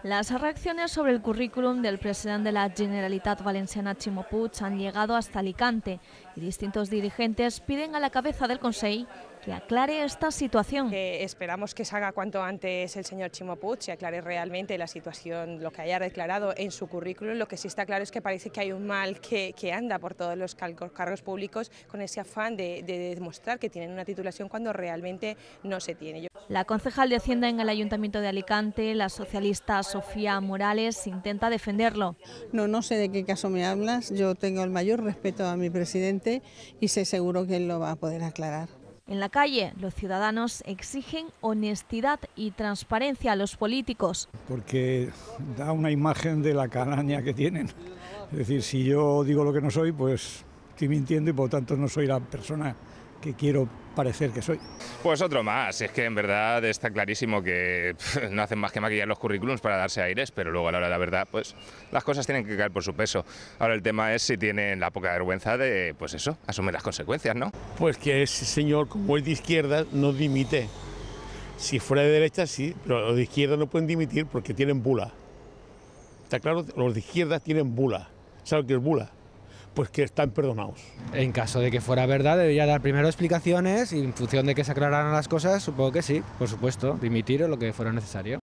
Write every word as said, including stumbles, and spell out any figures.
Las reacciones sobre el currículum del presidente de la Generalitat Valenciana, Ximo Puig, han llegado hasta Alicante y distintos dirigentes piden a la cabeza del Consell que aclare esta situación. Que esperamos que salga cuanto antes el señor Ximo Puig y aclare realmente la situación, lo que haya declarado en su currículum. Lo que sí está claro es que parece que hay un mal que, que anda por todos los cargos públicos con ese afán de, de demostrar que tienen una titulación cuando realmente no se tiene. La concejal de Hacienda en el Ayuntamiento de Alicante, la socialista Sofía Morales, intenta defenderlo. No, no sé de qué caso me hablas, yo tengo el mayor respeto a mi presidente y sé seguro que él lo va a poder aclarar. En la calle, los ciudadanos exigen honestidad y transparencia a los políticos. Porque da una imagen de la calaña que tienen. Es decir, si yo digo lo que no soy, pues estoy mintiendo y por tanto no soy la persona que quiero parecer que soy. Pues otro más, es que en verdad está clarísimo que pff, no hacen más que maquillar los currículums para darse aires, pero luego a la hora de la verdad, pues las cosas tienen que caer por su peso. Ahora el tema es si tienen la poca vergüenza de, pues eso, asumir las consecuencias, ¿no? Pues que ese señor, como es de izquierda, no dimite. Si fuera de derecha sí, pero los de izquierda no pueden dimitir porque tienen bula. Está claro, los de izquierda tienen bula. ¿Sabes qué es bula? Pues que están perdonados. En caso de que fuera verdad, debería dar primero explicaciones y en función de que se aclararan las cosas, supongo que sí, por supuesto, dimitir o lo que fuera necesario.